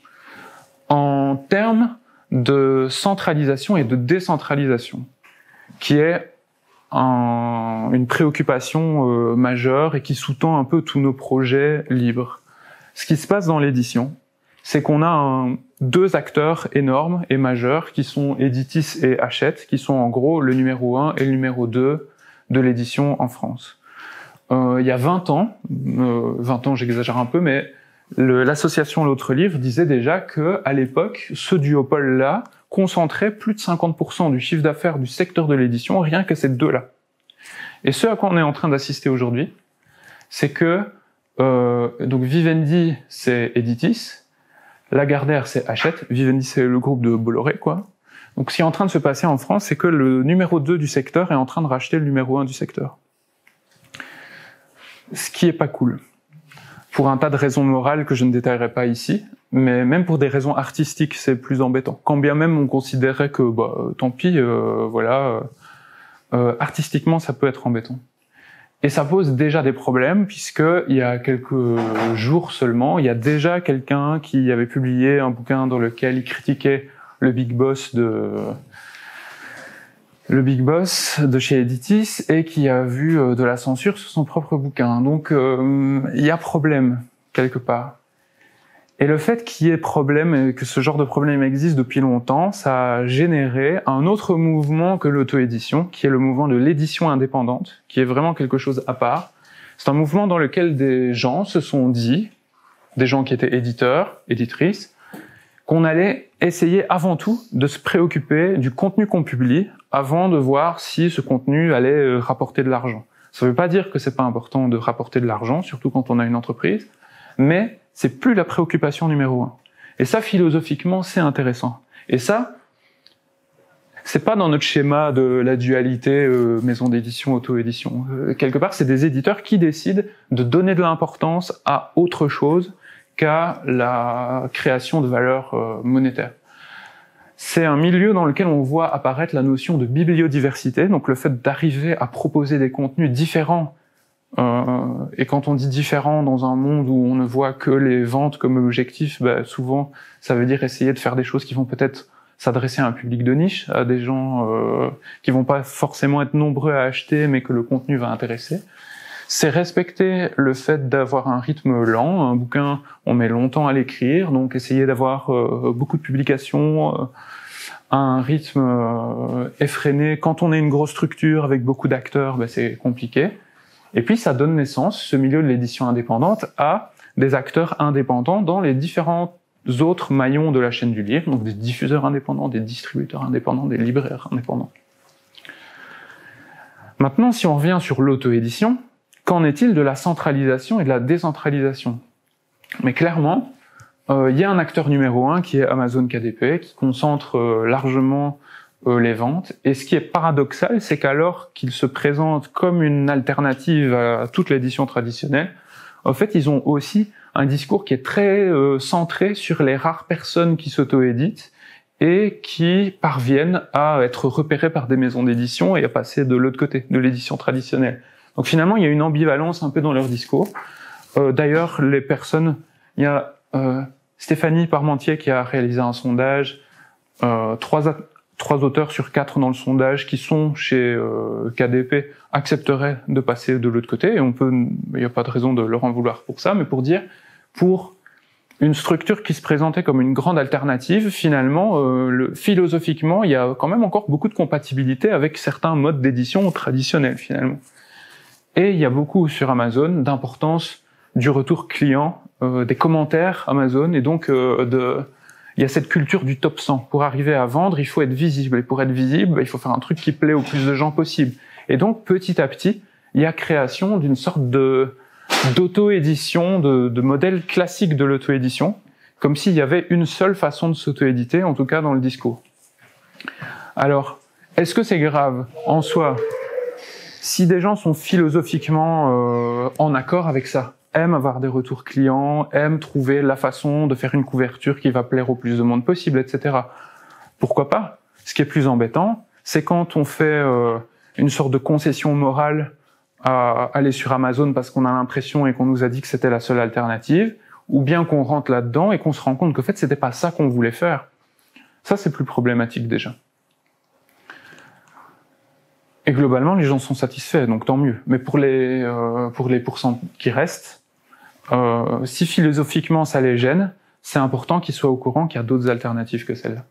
en termes de centralisation et de décentralisation, qui est un, une préoccupation euh, majeure et qui sous-tend un peu tous nos projets libres. Ce qui se passe dans l'édition, c'est qu'on a un, deux acteurs énormes et majeurs qui sont Editis et Hachette, qui sont en gros le numéro un et le numéro deux de l'édition en France. Euh, il y a vingt ans, euh, vingt ans j'exagère un peu, mais l'association L'Autre Livre disait déjà que à l'époque, ce duopole-là concentrait plus de cinquante pour cent du chiffre d'affaires du secteur de l'édition, rien que ces deux-là. Et ce à quoi on est en train d'assister aujourd'hui, c'est que euh, donc Vivendi, c'est Editis, Lagardère, c'est Hachette, Vivendi, c'est le groupe de Bolloré, quoi. Donc ce qui est en train de se passer en France, c'est que le numéro deux du secteur est en train de racheter le numéro un du secteur. Ce qui est pas cool. Pour un tas de raisons morales que je ne détaillerai pas ici, mais même pour des raisons artistiques, c'est plus embêtant. Quand bien même on considérait que, bah, tant pis, euh, voilà, euh, artistiquement ça peut être embêtant. Et ça pose déjà des problèmes, puisque il y a quelques jours seulement, il y a déjà quelqu'un qui avait publié un bouquin dans lequel il critiquait le Big Boss de le Big Boss de chez Editis et qui a vu de la censure sur son propre bouquin. Donc euh, il y a problème quelque part. Et le fait qu'il y ait problème et que ce genre de problème existe depuis longtemps, ça a généré un autre mouvement que l'auto-édition, qui est le mouvement de l'édition indépendante, qui est vraiment quelque chose à part. C'est un mouvement dans lequel des gens se sont dit, des gens qui étaient éditeurs, éditrices, qu'on allait essayer avant tout de se préoccuper du contenu qu'on publie avant de voir si ce contenu allait rapporter de l'argent. Ça ne veut pas dire que c'est pas important de rapporter de l'argent, surtout quand on a une entreprise, mais c'est plus la préoccupation numéro un. Et ça, philosophiquement, c'est intéressant. Et ça, c'est pas dans notre schéma de la dualité euh, maison d'édition, auto-édition. Euh, quelque part, c'est des éditeurs qui décident de donner de l'importance à autre chose qu'à la création de valeur euh, monétaire. C'est un milieu dans lequel on voit apparaître la notion de bibliodiversité, donc le fait d'arriver à proposer des contenus différents. Euh, et quand on dit différent dans un monde où on ne voit que les ventes comme objectif, bah, souvent ça veut dire essayer de faire des choses qui vont peut-être s'adresser à un public de niche, à des gens euh, qui vont pas forcément être nombreux à acheter, mais que le contenu va intéresser. C'est respecter le fait d'avoir un rythme lent. Un bouquin, on met longtemps à l'écrire, donc essayer d'avoir euh, beaucoup de publications, euh, un rythme euh, effréné. Quand on est une grosse structure avec beaucoup d'acteurs, bah, c'est compliqué. Et puis ça donne naissance, ce milieu de l'édition indépendante, à des acteurs indépendants dans les différents autres maillons de la chaîne du livre, donc des diffuseurs indépendants, des distributeurs indépendants, des libraires indépendants. Maintenant, si on revient sur l'auto-édition, qu'en est-il de la centralisation et de la décentralisation? Mais clairement, euh, il y a un acteur numéro un qui est Amazon K D P, qui concentre euh, largement euh, les ventes. Et ce qui est paradoxal, c'est qu'alors qu'ils se présentent comme une alternative à toute l'édition traditionnelle, en fait, ils ont aussi un discours qui est très euh, centré sur les rares personnes qui s'auto-éditent et qui parviennent à être repérées par des maisons d'édition et à passer de l'autre côté, de l'édition traditionnelle. Donc finalement, il y a une ambivalence un peu dans leur discours. Euh, D'ailleurs, les personnes, il y a euh, Stéphanie Parmentier qui a réalisé un sondage, euh, trois, trois auteurs sur quatre dans le sondage qui sont chez euh, K D P accepteraient de passer de l'autre côté, et on peut, il n'y a pas de raison de leur en vouloir pour ça, mais pour dire, pour une structure qui se présentait comme une grande alternative, finalement, euh, le, philosophiquement, il y a quand même encore beaucoup de compatibilité avec certains modes d'édition traditionnels, finalement. Et il y a beaucoup sur Amazon d'importance du retour client, euh, des commentaires Amazon, et donc euh, de, il y a cette culture du top cent. Pour arriver à vendre, il faut être visible, et pour être visible, il faut faire un truc qui plaît au plus de gens possible. Et donc, petit à petit, il y a création d'une sorte de d'auto-édition, de, de modèle classique de l'auto-édition, comme s'il y avait une seule façon de s'auto-éditer, en tout cas dans le discours. Alors, est-ce que c'est grave en soi? Si des gens sont philosophiquement euh, en accord avec ça, aiment avoir des retours clients, aiment trouver la façon de faire une couverture qui va plaire au plus de monde possible, et cetera. Pourquoi pas? Ce qui est plus embêtant, c'est quand on fait euh, une sorte de concession morale à aller sur Amazon parce qu'on a l'impression et qu'on nous a dit que c'était la seule alternative, ou bien qu'on rentre là-dedans et qu'on se rend compte qu'en fait c'était pas ça qu'on voulait faire. Ça, c'est plus problématique déjà. Et globalement, les gens sont satisfaits, donc tant mieux. Mais pour les euh, pour les pourcents qui restent, euh, si philosophiquement ça les gêne, c'est important qu'ils soient au courant qu'il y a d'autres alternatives que celle-là.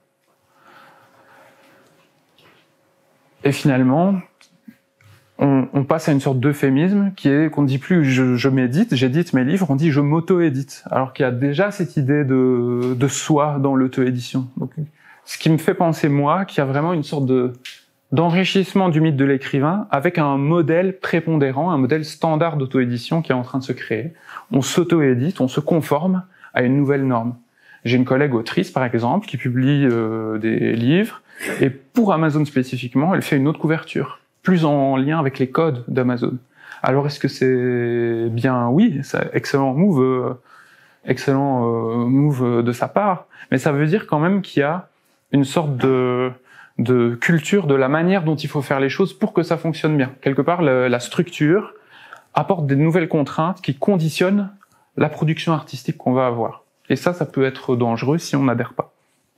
Et finalement, On, on passe à une sorte d'euphémisme qui est qu'on ne dit plus je, je médite, j'édite mes livres, on dit je m'auto-édite, alors qu'il y a déjà cette idée de, de soi dans l'auto-édition. Donc, ce qui me fait penser moi qu'il y a vraiment une sorte de d'enrichissement du mythe de l'écrivain avec un modèle prépondérant, un modèle standard d'auto-édition qui est en train de se créer. On s'auto-édite, on se conforme à une nouvelle norme. J'ai une collègue autrice, par exemple, qui publie euh, des livres, et pour Amazon spécifiquement, elle fait une autre couverture, plus en lien avec les codes d'Amazon. Alors est-ce que c'est bien? Oui, c'est excellent move, euh, excellent euh, move de sa part, mais ça veut dire quand même qu'il y a une sorte de, de culture de la manière dont il faut faire les choses pour que ça fonctionne bien. Quelque part, le, la structure apporte des nouvelles contraintes qui conditionnent la production artistique qu'on va avoir. Et ça, ça peut être dangereux si on n'adhère pas.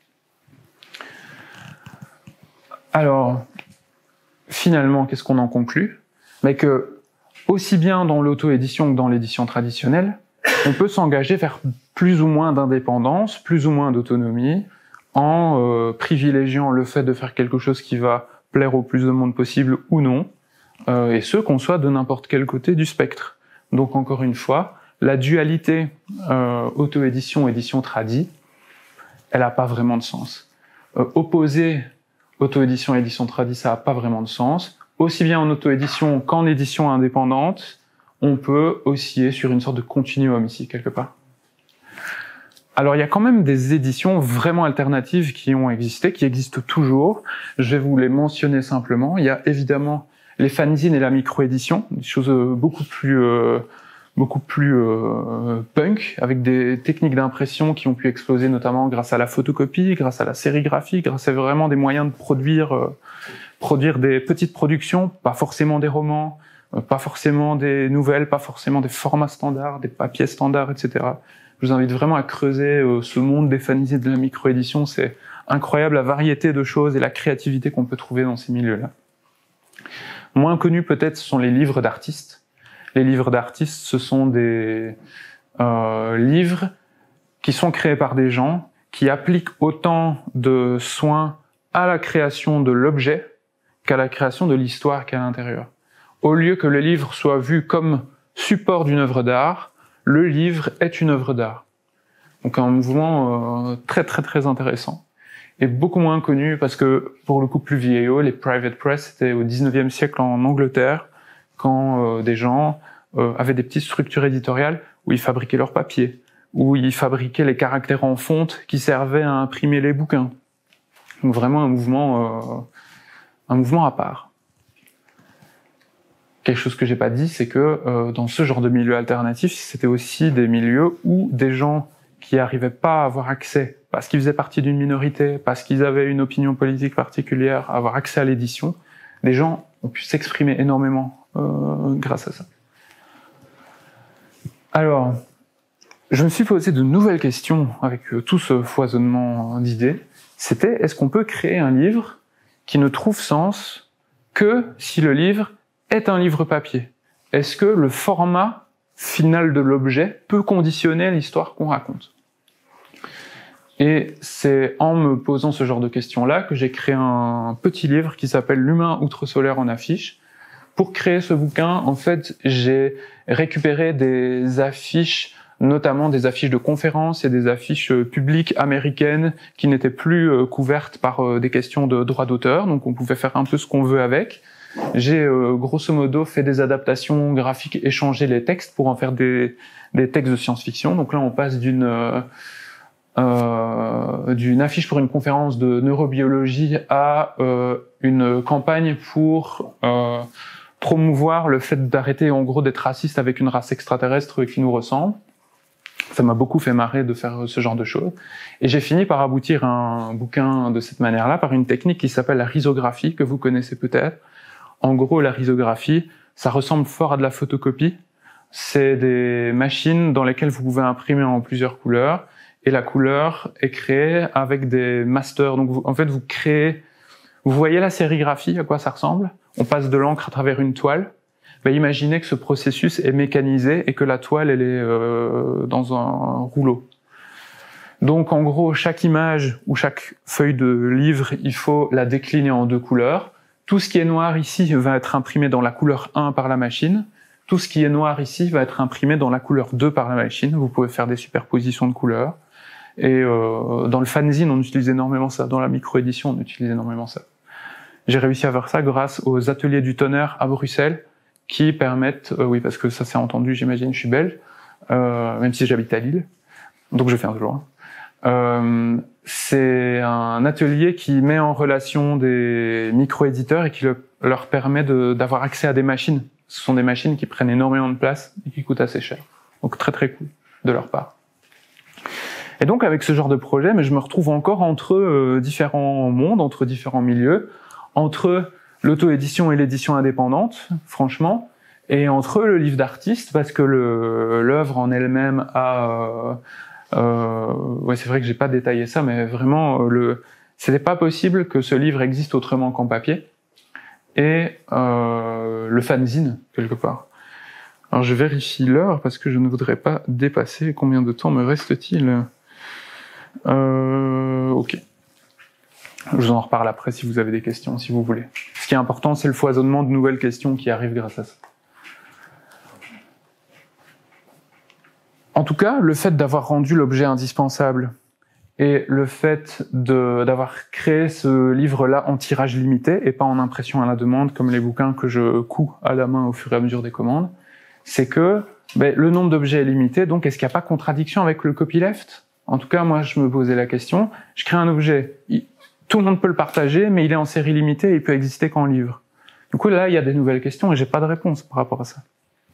Alors, finalement, qu'est-ce qu'on en conclut? Mais que, aussi bien dans l'auto-édition que dans l'édition traditionnelle, on peut s'engager vers plus ou moins d'indépendance, plus ou moins d'autonomie, en euh, privilégiant le fait de faire quelque chose qui va plaire au plus de monde possible ou non, euh, et ce, qu'on soit de n'importe quel côté du spectre. Donc, encore une fois, la dualité euh, auto-édition, édition tradi, elle n'a pas vraiment de sens. Euh, opposer auto-édition et édition tradi, ça n'a pas vraiment de sens. Aussi bien en auto-édition qu'en édition indépendante, on peut osciller sur une sorte de continuum ici, quelque part. Alors, il y a quand même des éditions vraiment alternatives qui ont existé, qui existent toujours. Je vais vous les mentionner simplement. Il y a évidemment les fanzines et la micro-édition, des choses beaucoup plus... Euh, beaucoup plus euh, punk, avec des techniques d'impression qui ont pu exploser notamment grâce à la photocopie, grâce à la sérigraphie, grâce à vraiment des moyens de produire euh, produire des petites productions, pas forcément des romans, euh, pas forcément des nouvelles, pas forcément des formats standards, des papiers standards, et cetera. Je vous invite vraiment à creuser euh, ce monde des fanzines et de la micro-édition. C'est incroyable la variété de choses et la créativité qu'on peut trouver dans ces milieux-là. Moins connus peut-être sont les livres d'artistes. Les livres d'artistes, ce sont des euh, livres qui sont créés par des gens qui appliquent autant de soins à la création de l'objet qu'à la création de l'histoire qu'il y a à l'intérieur. Au lieu que le livre soit vu comme support d'une œuvre d'art, le livre est une œuvre d'art. Donc un mouvement euh, très très très intéressant. Et beaucoup moins connu parce que, pour le coup plus vieillot, les private press, c'était au dix-neuvième siècle en Angleterre, quand euh, des gens euh, avaient des petites structures éditoriales où ils fabriquaient leurs papiers, où ils fabriquaient les caractères en fonte qui servaient à imprimer les bouquins. Donc vraiment un mouvement, euh, un mouvement à part. Quelque chose que j'ai pas dit, c'est que euh, dans ce genre de milieu alternatif, c'était aussi des milieux où des gens qui arrivaient pas à avoir accès, parce qu'ils faisaient partie d'une minorité, parce qu'ils avaient une opinion politique particulière, à avoir accès à l'édition, des gens ont pu s'exprimer énormément euh, grâce à ça. Alors, je me suis posé de nouvelles questions avec euh, tout ce foisonnement d'idées. C'était, est-ce qu'on peut créer un livre qui ne trouve sens que si le livre est un livre papier? Est-ce que le format final de l'objet peut conditionner l'histoire qu'on raconte? Et c'est en me posant ce genre de questions-là que j'ai créé un petit livre qui s'appelle L'humain outre-solaire en affiches. Pour créer ce bouquin, en fait, j'ai récupéré des affiches, notamment des affiches de conférences et des affiches publiques américaines qui n'étaient plus couvertes par des questions de droit d'auteur, donc on pouvait faire un peu ce qu'on veut avec. J'ai euh, grosso modo fait des adaptations graphiques et changé les textes pour en faire des, des textes de science-fiction. Donc là, on passe d'une euh, euh, d'une affiche pour une conférence de neurobiologie à euh, une campagne pour euh, promouvoir le fait d'arrêter en gros d'être raciste avec une race extraterrestre qui nous ressemble. Ça m'a beaucoup fait marrer de faire ce genre de choses. Et j'ai fini par aboutir à un bouquin de cette manière-là par une technique qui s'appelle la risographie, que vous connaissez peut-être. En gros, la risographie, ça ressemble fort à de la photocopie. C'est des machines dans lesquelles vous pouvez imprimer en plusieurs couleurs, et la couleur est créée avec des masters. Donc, vous, en fait, vous créez... Vous voyez la sérigraphie, à quoi ça ressemble? On passe de l'encre à travers une toile. Ben, imaginez que ce processus est mécanisé et que la toile, elle est euh, dans un rouleau. Donc, en gros, chaque image ou chaque feuille de livre, il faut la décliner en deux couleurs. Tout ce qui est noir ici va être imprimé dans la couleur un par la machine. Tout ce qui est noir ici va être imprimé dans la couleur deux par la machine. Vous pouvez faire des superpositions de couleurs. Et euh, dans le fanzine, on utilise énormément ça. Dans la micro-édition, on utilise énormément ça. J'ai réussi à faire ça grâce aux ateliers du tonnerre à Bruxelles qui permettent... Euh, oui, parce que ça s'est entendu, j'imagine, je suis belge, euh, même si j'habite à Lille. Donc je fais un toujours. Euh, c'est un atelier qui met en relation des micro-éditeurs et qui le, leur permet de, d'avoir accès à des machines. Ce sont des machines qui prennent énormément de place et qui coûtent assez cher. Donc très très cool de leur part. Et donc avec ce genre de projet, mais je me retrouve encore entre euh, différents mondes, entre différents milieux, entre l'auto-édition et l'édition indépendante, franchement, et entre le livre d'artiste, parce que le, l'œuvre en elle-même a... Euh, Euh, ouais, c'est vrai que j'ai pas détaillé ça, mais vraiment, euh, le, c'était pas possible que ce livre existe autrement qu'en papier. Et euh, le fanzine quelque part. Alors je vérifie l'heure parce que je ne voudrais pas dépasser. Combien de temps me reste-t-il? euh, Ok. Je vous en reparle après si vous avez des questions, si vous voulez. Ce qui est important, c'est le foisonnement de nouvelles questions qui arrivent grâce à ça. En tout cas, le fait d'avoir rendu l'objet indispensable et le fait de, d'avoir créé ce livre-là en tirage limité et pas en impression à la demande comme les bouquins que je couds à la main au fur et à mesure des commandes, c'est que ben, le nombre d'objets est limité, donc est-ce qu'il n'y a pas contradiction avec le copyleft? En tout cas, moi, je me posais la question. Je crée un objet, il, tout le monde peut le partager, mais il est en série limitée et il peut exister qu'en livre. Du coup, là, il y a des nouvelles questions et j'ai pas de réponse par rapport à ça.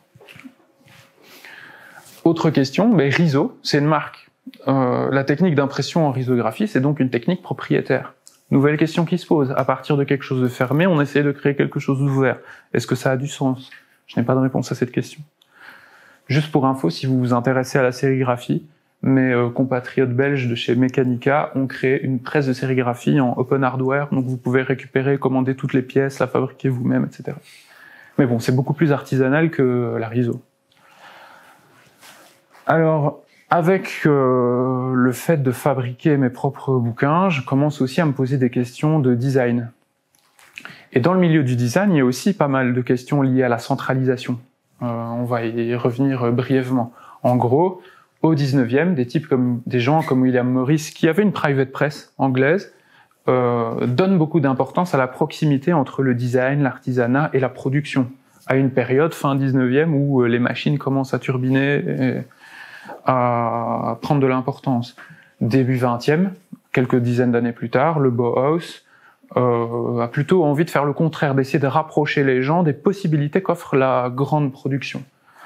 Autre question, ben, Riso, c'est une marque. Euh, la technique d'impression en risographie, c'est donc une technique propriétaire. Nouvelle question qui se pose. À partir de quelque chose de fermé, on essaie de créer quelque chose d'ouvert. Est-ce que ça a du sens? Je n'ai pas de réponse à cette question. Juste pour info, si vous vous intéressez à la sérigraphie, mes euh, compatriotes belges de chez Mechanica ont créé une presse de sérigraphie en open hardware, donc vous pouvez récupérer, commander toutes les pièces, la fabriquer vous-même, et cetera. Mais bon, c'est beaucoup plus artisanal que la Riso. Alors, avec euh, le fait de fabriquer mes propres bouquins, je commence aussi à me poser des questions de design. Et dans le milieu du design, il y a aussi pas mal de questions liées à la centralisation. Euh, on va y revenir brièvement. En gros, au dix-neuvième, des types comme des gens comme William Morris, qui avaient une private press anglaise, euh, donnent beaucoup d'importance à la proximité entre le design, l'artisanat et la production. à une période fin dix-neuvième où les machines commencent à turbiner et à prendre de l'importance. Début vingtième, quelques dizaines d'années plus tard, le Bauhaus euh, a plutôt envie de faire le contraire, d'essayer de rapprocher les gens des possibilités qu'offre la grande production.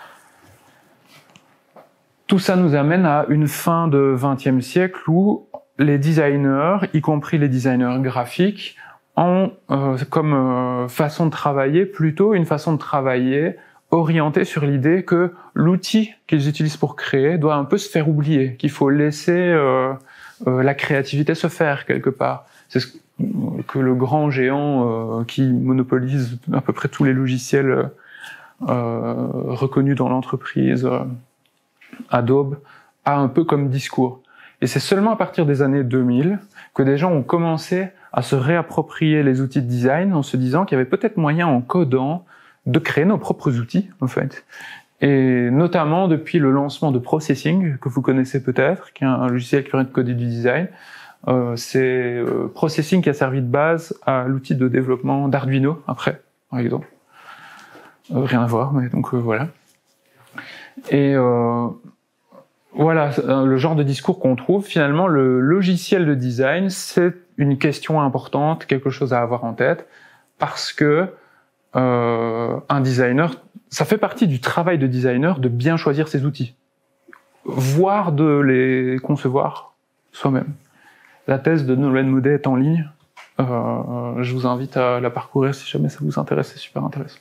Tout ça nous amène à une fin de vingtième siècle où les designers, y compris les designers graphiques, ont euh, comme euh, façon de travailler plutôt une façon de travailler orientée sur l'idée que l'outil qu'ils utilisent pour créer doit un peu se faire oublier, qu'il faut laisser euh, euh, la créativité se faire quelque part. C'est ce que le grand géant euh, qui monopolise à peu près tous les logiciels euh, reconnus dans l'entreprise, euh, Adobe, a un peu comme discours. Et c'est seulement à partir des années deux mille que des gens ont commencé à se réapproprier les outils de design en se disant qu'il y avait peut-être moyen en codant de créer nos propres outils, en fait. Et notamment depuis le lancement de Processing, que vous connaissez peut-être, qui est un logiciel qui permet de coder du design. Euh, c'est euh, Processing qui a servi de base à l'outil de développement d'Arduino, après, par exemple. Euh, rien à voir, mais donc euh, voilà. Et euh, voilà, le genre de discours qu'on trouve. Finalement, le logiciel de design, c'est une question importante, quelque chose à avoir en tête, parce que euh, un designer, ça fait partie du travail de designer de bien choisir ses outils, voire de les concevoir soi-même. La thèse de Nolwenn Maudet est en ligne. Euh, je vous invite à la parcourir si jamais ça vous intéresse, c'est super intéressant.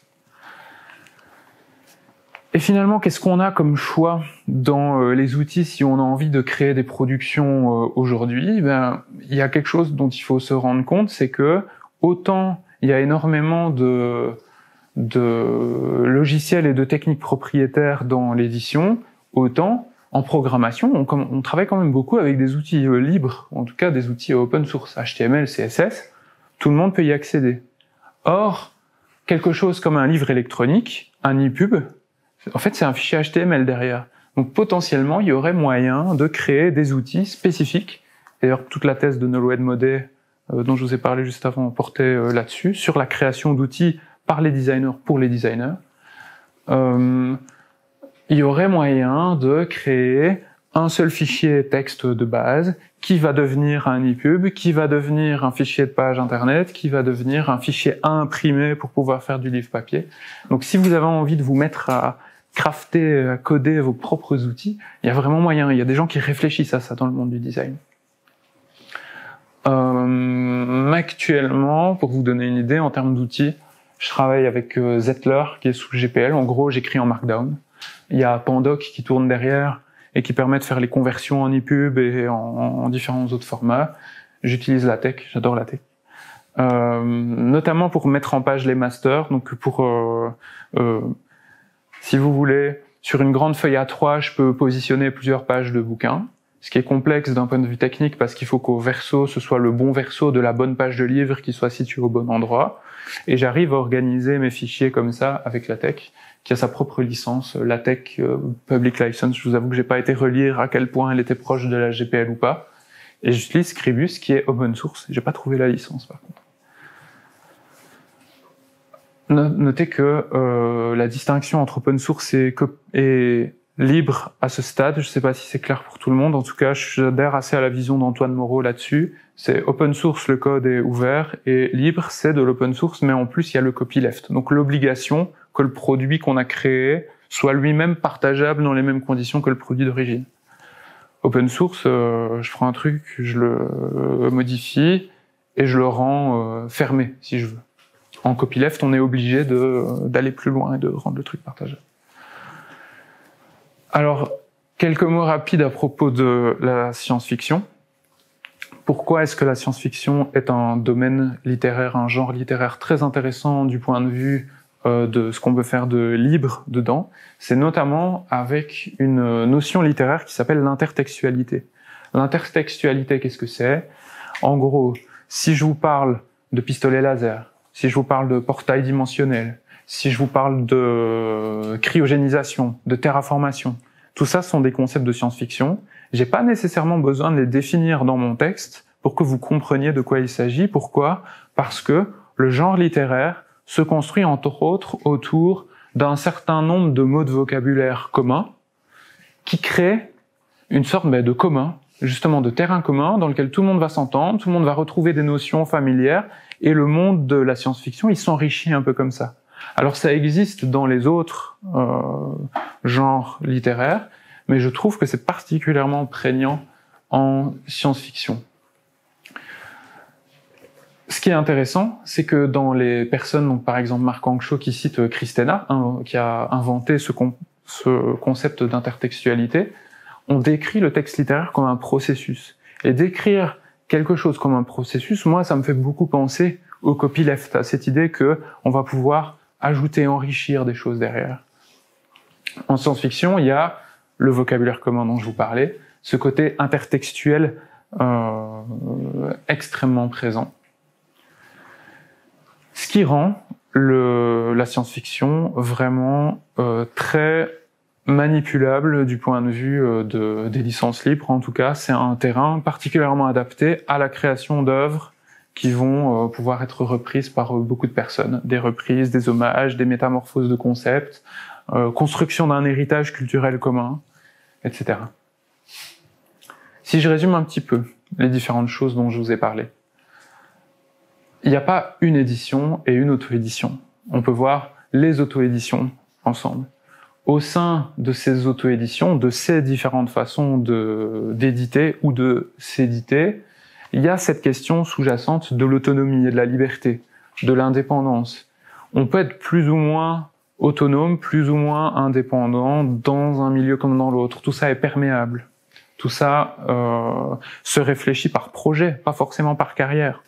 Et finalement, qu'est-ce qu'on a comme choix dans euh, les outils si on a envie de créer des productions euh, aujourd'hui? Ben, il y a quelque chose dont il faut se rendre compte, c'est que autant il y a énormément de, de logiciels et de techniques propriétaires dans l'édition, autant en programmation, on, on travaille quand même beaucoup avec des outils euh, libres, en tout cas des outils open source, H T M L, C S S, tout le monde peut y accéder. Or, quelque chose comme un livre électronique, un EPUB, en fait, c'est un fichier H T M L derrière. Donc, potentiellement, il y aurait moyen de créer des outils spécifiques. D'ailleurs, toute la thèse de Nolwenn Maudet, euh, dont je vous ai parlé juste avant, portait euh, là-dessus, sur la création d'outils par les designers pour les designers. Euh, il y aurait moyen de créer un seul fichier texte de base qui va devenir un EPUB, qui va devenir un fichier de page internet, qui va devenir un fichier à imprimer pour pouvoir faire du livre papier. Donc, si vous avez envie de vous mettre à crafter, à coder vos propres outils, il y a vraiment moyen. Il y a des gens qui réfléchissent à ça dans le monde du design. Euh, actuellement, pour vous donner une idée en termes d'outils, je travaille avec euh, Zettler qui est sous G P L. En gros, j'écris en Markdown. Il y a Pandoc qui tourne derrière et qui permet de faire les conversions en EPUB et en, en différents autres formats. J'utilise LaTeX, j'adore LaTeX. Euh, notamment pour mettre en page les masters, donc pour euh, euh, si vous voulez, sur une grande feuille A trois, je peux positionner plusieurs pages de bouquins, ce qui est complexe d'un point de vue technique parce qu'il faut qu'au verso, ce soit le bon verso de la bonne page de livre qui soit situé au bon endroit. Et j'arrive à organiser mes fichiers comme ça avec LaTeX, qui a sa propre licence, LaTeX euh, Public License. Je vous avoue que j'ai pas été relire à quel point elle était proche de la G P L ou pas. Et j'utilise Scribus, qui est open source. J'ai pas trouvé la licence, par contre. Notez que euh, la distinction entre open source et, et libre à ce stade, je sais pas si c'est clair pour tout le monde, en tout cas j'adhère assez à la vision d'Antoine Moreau là-dessus. C'est open source, le code est ouvert, et libre c'est de l'open source, mais en plus il y a le copyleft. Donc l'obligation que le produit qu'on a créé soit lui-même partageable dans les mêmes conditions que le produit d'origine. Open source, euh, je prends un truc, je le modifie et je le rends euh, fermé si je veux. En copyleft, on est obligé de, d'aller plus loin et de rendre le truc partagable. Alors, quelques mots rapides à propos de la science-fiction. Pourquoi est-ce que la science-fiction est un domaine littéraire, un genre littéraire très intéressant du point de vue euh, de ce qu'on peut faire de libre dedans? C'est notamment avec une notion littéraire qui s'appelle l'intertextualité. L'intertextualité, qu'est-ce que c'est? En gros, si je vous parle de pistolet laser, si je vous parle de portail dimensionnel, si je vous parle de cryogénisation, de terraformation, tout ça sont des concepts de science-fiction. J'ai pas nécessairement besoin de les définir dans mon texte pour que vous compreniez de quoi il s'agit. Pourquoi? Parce que le genre littéraire se construit entre autres autour d'un certain nombre de mots de vocabulaire communs qui créent une sorte ben, de commun, justement de terrain commun dans lequel tout le monde va s'entendre, tout le monde va retrouver des notions familières, et le monde de la science-fiction, il s'enrichit un peu comme ça. Alors ça existe dans les autres euh, genres littéraires, mais je trouve que c'est particulièrement prégnant en science-fiction. Ce qui est intéressant, c'est que dans les personnes, donc par exemple Marc Anxo qui cite Christena, hein, qui a inventé ce, con ce concept d'intertextualité, on décrit le texte littéraire comme un processus. Et décrire quelque chose comme un processus, moi, ça me fait beaucoup penser au copyleft, à cette idée que on va pouvoir ajouter, enrichir des choses derrière. En science-fiction, il y a le vocabulaire commun dont je vous parlais, ce côté intertextuel euh, extrêmement présent. Ce qui rend le, la science-fiction vraiment euh, très manipulable du point de vue euh, de, des licences libres. En tout cas, c'est un terrain particulièrement adapté à la création d'œuvres qui vont euh, pouvoir être reprises par euh, beaucoup de personnes. Des reprises, des hommages, des métamorphoses de concepts, euh, construction d'un héritage culturel commun, et cetera. Si je résume un petit peu les différentes choses dont je vous ai parlé. Il n'y a pas une édition et une auto-édition. On peut voir les auto-éditions ensemble. Au sein de ces auto-éditions, de ces différentes façons de, d'éditer ou de s'éditer, il y a cette question sous-jacente de l'autonomie et de la liberté, de l'indépendance. On peut être plus ou moins autonome, plus ou moins indépendant dans un milieu comme dans l'autre. Tout ça est perméable. Tout ça euh, se réfléchit par projet, pas forcément par carrière.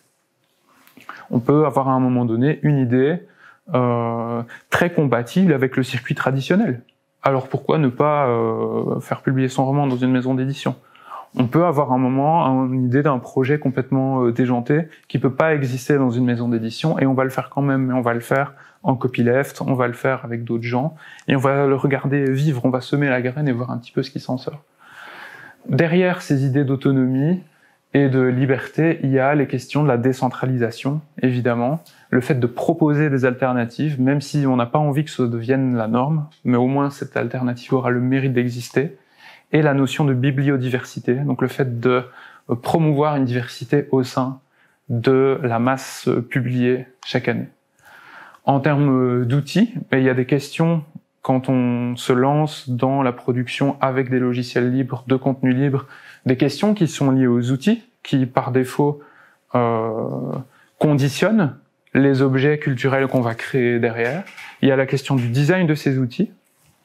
On peut avoir à un moment donné une idée euh, très compatible avec le circuit traditionnel. Alors pourquoi ne pas euh, faire publier son roman dans une maison d'édition? On peut avoir un moment une idée d'un projet complètement euh, déjanté qui peut pas exister dans une maison d'édition et on va le faire quand même, mais on va le faire en copyleft, on va le faire avec d'autres gens et on va le regarder vivre, on va semer la graine et voir un petit peu ce qui s'en sort. Derrière ces idées d'autonomie et de liberté, il y a les questions de la décentralisation, évidemment, le fait de proposer des alternatives, même si on n'a pas envie que ça devienne la norme, mais au moins cette alternative aura le mérite d'exister, et la notion de bibliodiversité, donc le fait de promouvoir une diversité au sein de la masse publiée chaque année. En termes d'outils, il y a des questions quand on se lance dans la production avec des logiciels libres, de contenu libre, des questions qui sont liées aux outils, qui par défaut euh, conditionnent les objets culturels qu'on va créer derrière. Il y a la question du design de ces outils.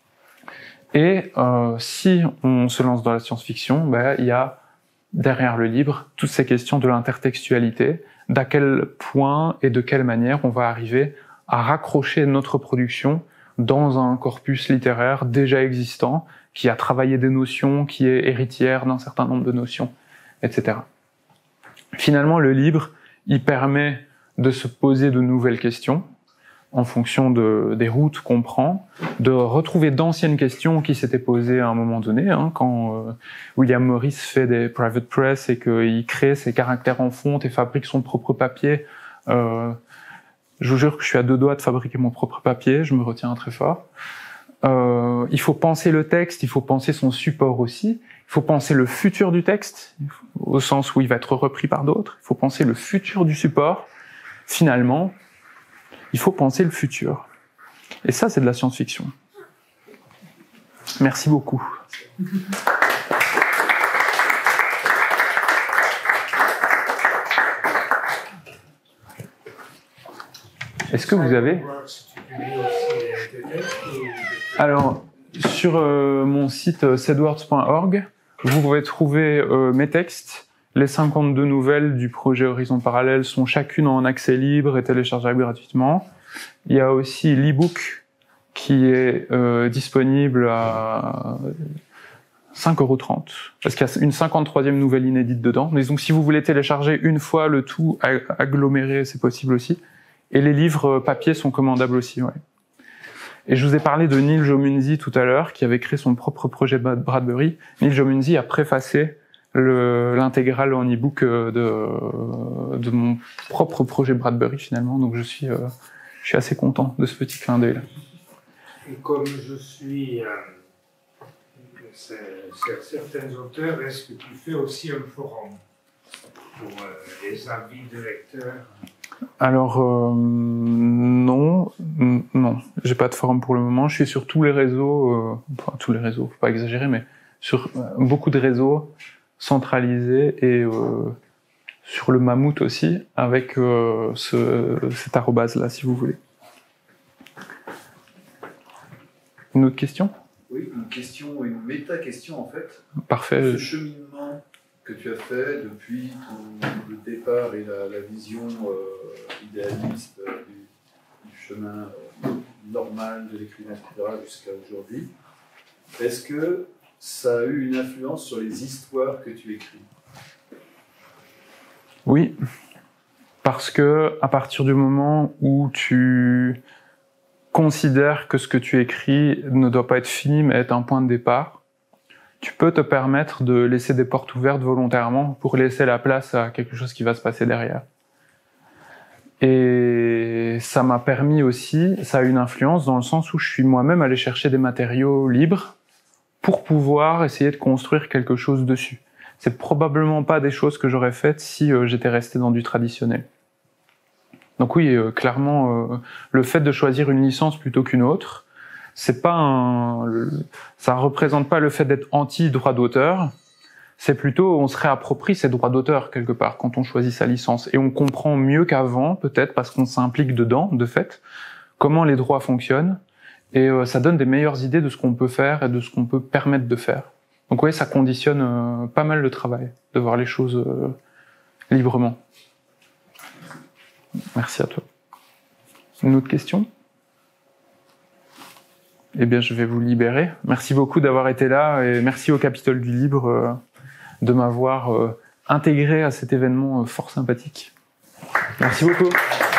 Et euh, si on se lance dans la science-fiction, ben, il y a derrière le livre toutes ces questions de l'intertextualité, d'à quel point et de quelle manière on va arriver à raccrocher notre production dans un corpus littéraire déjà existant, qui a travaillé des notions, qui est héritière d'un certain nombre de notions, et cetera. Finalement, le livre, il permet de se poser de nouvelles questions, en fonction de, des routes qu'on prend, de retrouver d'anciennes questions qui s'étaient posées à un moment donné, hein, quand euh, William Morris fait des private press et qu'il crée ses caractères en fonte et fabrique son propre papier. Euh, je vous jure que je suis à deux doigts de fabriquer mon propre papier, je me retiens très fort. Euh, il faut penser le texte, il faut penser son support aussi, il faut penser le futur du texte, au sens où il va être repris par d'autres, il faut penser le futur du support. Finalement, il faut penser le futur. Et ça, c'est de la science-fiction. Merci beaucoup. Est-ce que vous avez... Alors, sur euh, mon site euh, sedwords point org, vous pouvez trouver euh, mes textes. Les cinquante-deux nouvelles du projet Horizon Parallèle sont chacune en accès libre et téléchargeables gratuitement. Il y a aussi l'e-book qui est euh, disponible à cinq euros trente, parce qu'il y a une cinquante-troisième nouvelle inédite dedans. Mais donc si vous voulez télécharger une fois le tout aggloméré, c'est possible aussi. Et les livres papier sont commandables aussi, ouais. Et je vous ai parlé de Neil Jomunzi tout à l'heure, qui avait créé son propre projet Bradbury. Neil Jomunzi a préfacé l'intégrale en e-book de, de mon propre projet Bradbury finalement, donc je suis, euh, je suis assez content de ce petit clin d'œil là. Et comme je suis euh, c'est, c'est certains auteurs, est-ce que tu fais aussi un forum pour euh, les avis de lecteurs? Alors, euh, non, n- non, j'ai pas de forum pour le moment. Je suis sur tous les réseaux, euh, enfin tous les réseaux, faut pas exagérer, mais sur euh, beaucoup de réseaux centralisés et euh, sur le Mammouth aussi, avec euh, ce, cet arrobase-là, si vous voulez. Une autre question? Oui, une question, une méta-question en fait. Parfait. Ce cheminement que tu as fait depuis ton, le départ et la, la vision euh, idéaliste euh, du, du chemin euh, normal de l'écrivain, et cetera, jusqu'à aujourd'hui, est-ce que ça a eu une influence sur les histoires que tu écris? Oui, parce que à partir du moment où tu considères que ce que tu écris ne doit pas être fini, mais être un point de départ, tu peux te permettre de laisser des portes ouvertes volontairement pour laisser la place à quelque chose qui va se passer derrière. Et ça m'a permis aussi, ça a une influence dans le sens où je suis moi-même allé chercher des matériaux libres pour pouvoir essayer de construire quelque chose dessus. C'est probablement pas des choses que j'aurais faites si euh, j'étais resté dans du traditionnel. Donc oui, euh, clairement, euh, le fait de choisir une licence plutôt qu'une autre, c'est pas un, le, ça représente pas le fait d'être anti-droit d'auteur, c'est plutôt on se réapproprie ses droits d'auteur quelque part quand on choisit sa licence et on comprend mieux qu'avant, peut-être parce qu'on s'implique dedans, de fait, comment les droits fonctionnent et euh, ça donne des meilleures idées de ce qu'on peut faire et de ce qu'on peut permettre de faire. Donc oui, ça conditionne euh, pas mal le travail, de voir les choses euh, librement. Merci à toi. Une autre question? Eh bien, je vais vous libérer. Merci beaucoup d'avoir été là et merci au Capitole du Libre euh, de m'avoir euh, intégré à cet événement euh, fort sympathique. Merci beaucoup.